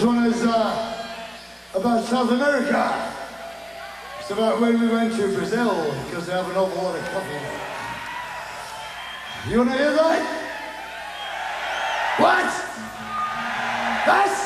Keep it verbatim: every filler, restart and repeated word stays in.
one is uh, about South America. It's about when we went to Brazil, because they have an awful lot of coffee there. You wanna hear that? What? That's